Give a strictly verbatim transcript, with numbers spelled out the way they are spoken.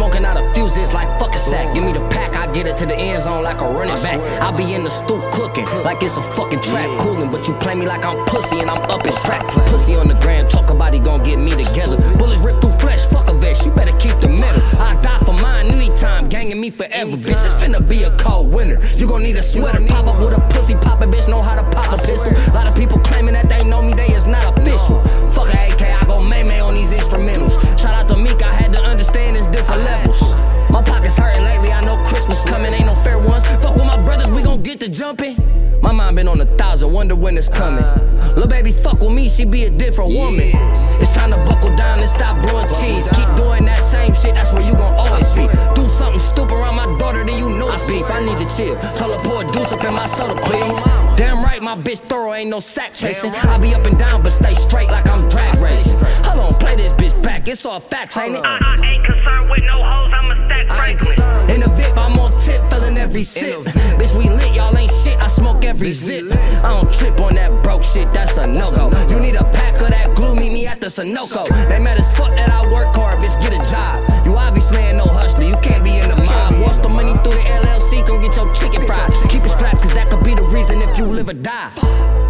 smoking out of fuses like fuck a sack. Give me the pack, I get it to the end zone like a running back. I be in the stoop cooking like it's a fucking trap. Cooling, but you play me like I'm pussy and I'm up and strapped. Pussy on the gram, talk about he gon' get me together. Bullets rip through flesh, fuck a vest, you better keep the metal. I die for mine anytime, gangin' me forever. Bitch, it's finna be a cold winter. You gon' need a sweater, pop up with a pussy, pop a bitch, know how to pop a pistol. A lot of people claiming that they know me, they is not official. Fuck a A K, I go May-May on these instrumentals. Shout out to Meek, I had to understand it's different levels. My pockets hurting lately, I know Christmas coming, ain't no fair ones. Fuck with my brothers, we gon' get to jumping. My mind been on a thousand, wonder when it's coming. Lil' baby fuck with me, she be a different woman. It's time to buckle down and stop blowing cheese. Keep doing that same shit, that's where you gon' always be. Do something stupid around my daughter, then you know it's beef. I need to chill, tell her pour a deuce up in my soda, please. Damn right, my bitch thorough, ain't no sack chasing. I be up and down, but stay straight like I'm drag racing. Hold on, play this bitch back, it's all facts, ain't it? I, I ain't concerned with no hoes, I'ma stack Franklin. In the V I P, I'm on tip, feeling every sip. Bitch, we lit, y'all ain't shit, I smoke every zip. I don't trip on that broke shit, that's a no-go. You need a pack of that glue, meet me at the Sunoco. They mad as fuck that I work hard, bitch, get a job. You obviously ain't no hustler, you can't be in the mob. Wash the money through the L L C, come get your chicken fried. Keep it strapped, cause that could be the reason if you live or die.